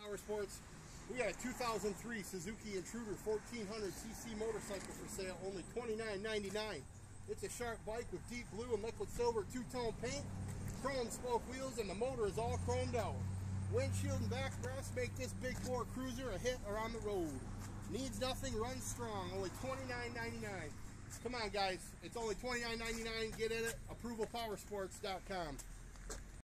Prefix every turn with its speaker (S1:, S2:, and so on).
S1: Power Sports. We got a 2003 Suzuki Intruder 1400cc motorcycle for sale, only $29.99. It's a sharp bike with deep blue and liquid silver two-tone paint, chrome spoke wheels, and the motor is all chromed out. Windshield and back brass make this big bore cruiser a hit or on the road. Needs nothing, runs strong, only $29.99. Come on guys, it's only $29.99. Get in it, approvalpowersports.com.